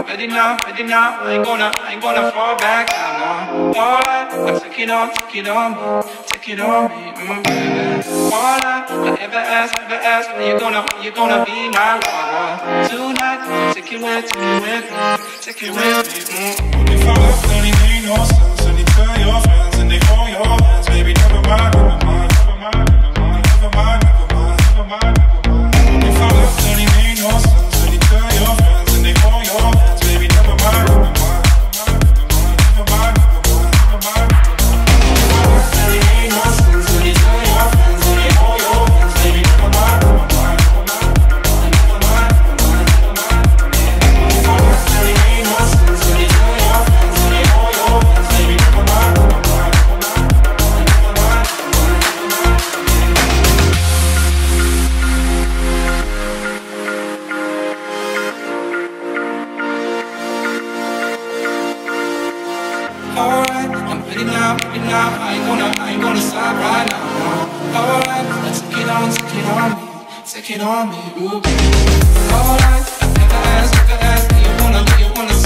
ready now, ready now. I ain't gonna fall back now, no. Alright, well, take it on me, take it on me, baby. Alright, I ever ask, when you gonna be my lover tonight? Take it with me, take it with me. If I left, then it made no sense. And you tell your friends, and they hold your hands, baby. Never mind, never mind, never mind, never mind, never mind, never mind, never mind, never mind. If I left, then it made no sense. And you tell your friends, and they hold your hands, baby. Never mind, never mind, never mind, never mind, never mind, never mind. If I left, then it made no sense. And you tell your friends, and they hold your hands, baby. Never mind, never mind, never mind, never mind, never mind. If I left, then it made no sense. And you tell your friends, and they hold your hands, baby. Never mind, never mind, never mind, never mind, never mind. Alright, I'm ready now, I ain't gonna stop right now. Alright, let's take it on me, ooh baby. Alright, I never asked, do you wanna